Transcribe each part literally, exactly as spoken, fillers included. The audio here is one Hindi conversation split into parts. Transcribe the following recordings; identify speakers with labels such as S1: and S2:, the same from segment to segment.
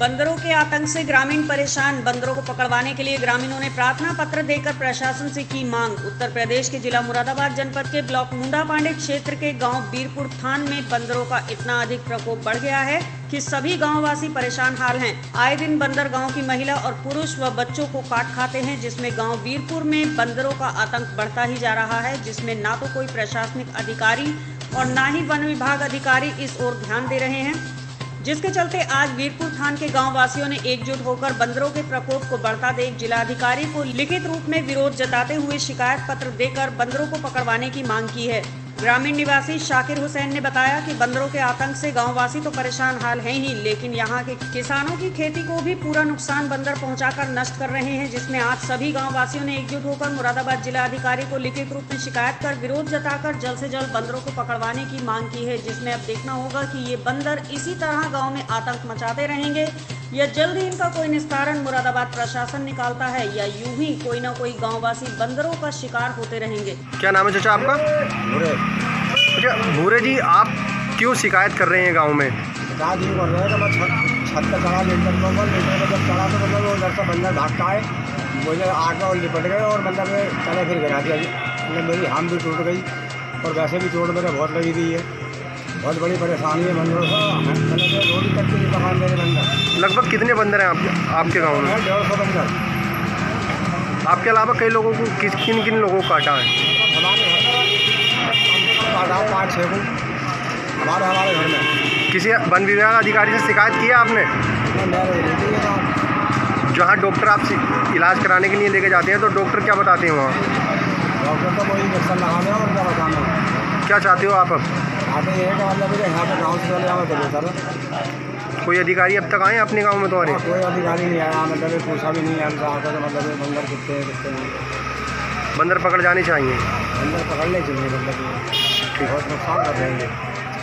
S1: बंदरों के आतंक से ग्रामीण परेशान। बंदरों को पकड़वाने के लिए ग्रामीणों ने प्रार्थना पत्र देकर प्रशासन से की मांग। उत्तर प्रदेश के जिला मुरादाबाद जनपद के ब्लॉक मुंडा पांडे क्षेत्र के गांव बीरपुर थान में बंदरों का इतना अधिक प्रकोप बढ़ गया है कि सभी गांववासी परेशान हाल हैं। आए दिन बंदर गांव की महिला और पुरुष व बच्चों को काट खाते हैं, जिसमें गांव बीरपुर में बंदरों का आतंक बढ़ता ही जा रहा है, जिसमें ना तो कोई प्रशासनिक अधिकारी और ना ही वन विभाग अधिकारी इस ओर ध्यान दे रहे हैं, जिसके चलते आज बीरपुर थान के गांव वासियों ने एकजुट होकर बंदरों के प्रकोप को बढ़ता देख जिलाधिकारी को लिखित रूप में विरोध जताते हुए शिकायत पत्र देकर बंदरों को पकड़वाने की मांग की है। ग्रामीण निवासी शाकिर हुसैन ने बताया कि बंदरों के आतंक से गांववासी तो परेशान हाल हैं ही, लेकिन यहां के किसानों की खेती को भी पूरा नुकसान बंदर पहुंचाकर नष्ट कर रहे हैं, जिसमें आज सभी गांववासियों ने एकजुट होकर मुरादाबाद जिलाधिकारी को लिखित रूप में शिकायत कर विरोध जताकर जल्द से जल्द बंदरों को पकड़वाने की मांग की है, जिसमें अब देखना होगा कि ये बंदर इसी तरह गाँव में आतंक मचाते रहेंगे या जल्द ही इनका कोई निस्तारण मुरादाबाद प्रशासन निकालता है या यूं ही कोई ना कोई गांववासी बंदरों का शिकार होते रहेंगे।
S2: क्या नाम है चाचा आपका?
S3: भूरे।
S2: अच्छा भूरे जी, आप क्यों शिकायत कर रहे हैं गांव में?
S3: शिकायत यूँ कर रहे हैं कि मैं छत छत पर चढ़ा लेकर लेकर में जब चढ़ा तो मतलब वो उधर से बंदर भागता है, मुझे आकर और लिपट गए और मतलब में चले फिर गिरा दिया। मतलब मेरी हाथ भी टूट गई और वैसे भी चोट मेरे बहुत लगी हुई है। बहुत बड़ी परेशानी है बंदरों से। रोड तक की पकड़ मेरे बंदर। लगभग
S2: कितने बंदर हैं आपके आपके गांव में?
S3: डेढ़ सौ बंदर।
S2: आपके अलावा कई लोगों को किस किन किन लोगों को काटा है?
S3: हमारे काटा पाँच छः को हमारे हमारे घर में।
S2: किसी वन विभाग अधिकारी से शिकायत की है आपने? जहाँ डॉक्टर आप इलाज कराने के लिए लेके जाते हैं तो डॉक्टर क्या बताते हैं वहाँ?
S3: डॉक्टर तो वही इंजेक्शन लगाने और क्या बताना।
S2: क्या चाहते हो आप अब?
S3: आते ये है कि मतलब यहाँ पे गाँव से चले जाओ तो बेहतर।
S2: कोई अधिकारी अब तक आए अपने गांव में? तुम्हारे
S3: कोई अधिकारी नहीं आया, मतलब पूछा भी नहीं हमसे आकर मतलब बंदर कितने हैं कितने नहीं।
S2: बंदर पकड़ जाने चाहिए।
S3: बंदर पकड़ने चाहिए, मतलब ठीक बहुत नुकसान कर रहे हैं।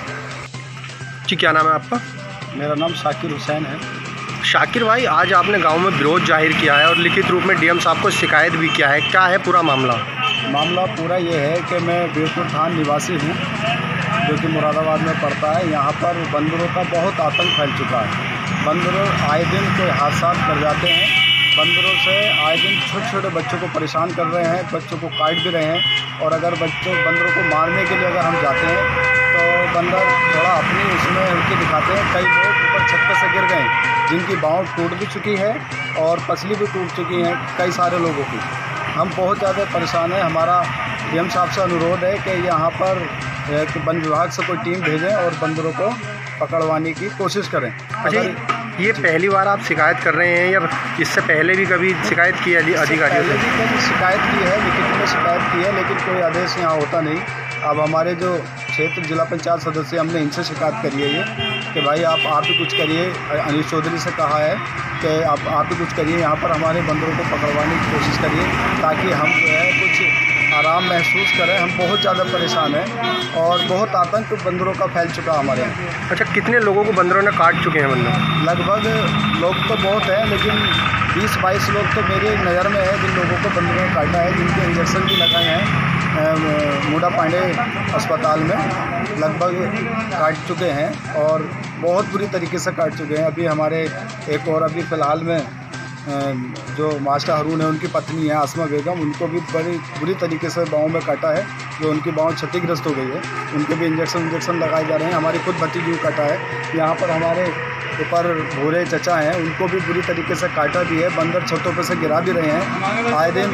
S2: जी क्या नाम है आपका?
S3: मेरा नाम शाकिर हुसैन है।
S2: शाकिर भाई, आज आपने गांव में विरोध जाहिर किया है और लिखित रूप में डीएम साहब को शिकायत भी किया है, क्या है पूरा मामला?
S3: मामला पूरा ये है कि मैं बीरपुर थान निवासी हूँ जो कि मुरादाबाद में पड़ता है। यहाँ पर बंदरों का बहुत आतंक फैल चुका है। बंदरों आए दिन कोई हादसा कर जाते हैं। बंदरों से आए दिन छोटे छोटे बच्चों को परेशान कर रहे हैं, बच्चों को काट भी रहे हैं। और अगर बच्चों बंदरों को मारने के लिए अगर हम जाते हैं तो बंदर थोड़ा अपनी उसमें उनके दिखाते हैं। कई लोग ऊपर छत पर से गिर गए जिनकी बाँह टूट भी चुकी है और पसली भी टूट चुकी हैं कई सारे लोगों की। हम बहुत ज़्यादा परेशान हैं। हमारा डीएम साहब से अनुरोध है कि यहाँ पर वन विभाग से कोई टीम भेजें और बंदरों को पकड़वाने की कोशिश करें।
S2: अच्छा, ये पहली बार आप शिकायत कर रहे हैं या इससे पहले भी कभी शिकायत की है अधिकारियों से?
S3: कभी शिकायत की है, लिखित में शिकायत की है, लेकिन कोई आदेश यहाँ होता नहीं। अब हमारे जो क्षेत्र जिला पंचायत सदस्य हमने इनसे शिकायत करी है ये कि भाई आप आप ही कुछ करिए। अनिल चौधरी से कहा है कि आप आप ही कुछ करिए, यहाँ पर हमारे बंदरों को पकड़वाने की कोशिश करिए ताकि हम जो है कुछ आराम महसूस करें। हम बहुत ज़्यादा परेशान हैं और बहुत आतंक बंदरों का फैल चुका हमारे यहाँ।
S2: अच्छा, कितने लोगों को बंदरों ने काट चुके हैं बंदर?
S3: लगभग लोग तो बहुत हैं, लेकिन बीस बाईस लोग तो मेरे नज़र में है जिन लोगों को बंदरों ने काटा है, जिनके इंजेक्शन भी लगाए हैं मुंडा पांडे अस्पताल में। लगभग काट चुके हैं और बहुत बुरी तरीके से काट चुके हैं। अभी हमारे एक और अभी फ़िलहाल में जो मास्टर हारून है उनकी पत्नी है आसमा बेगम, उनको भी बड़ी बुरी तरीके से बाहों में काटा है, जो उनकी बाहों क्षतिग्रस्त हो गई है। उनके भी इंजेक्शन इंजेक्शन लगाए जा रहे हैं। हमारी खुद भतीजी को काटा है। यहाँ पर हमारे ऊपर भूरे चचा हैं, उनको भी बुरी तरीके से काटा भी है। बंदर छतों पर से गिरा भी रहे हैं आए दिन।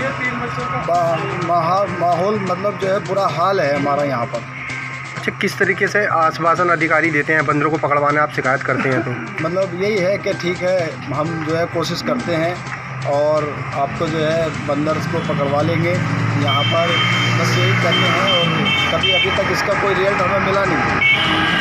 S3: माहौल मतलब जो है बुरा हाल है हमारा यहाँ पर।
S2: अच्छा, किस तरीके से आश्वासन अधिकारी देते हैं बंदरों को पकड़वाने आप शिकायत करते हैं तो?
S3: मतलब यही है कि ठीक है, हम जो है कोशिश करते हैं और आपको जो है बंदर को पकड़वा लेंगे यहाँ पर, बस यही करते हैं। और कभी अभी तक इसका कोई रिजल्ट हमें मिला नहीं।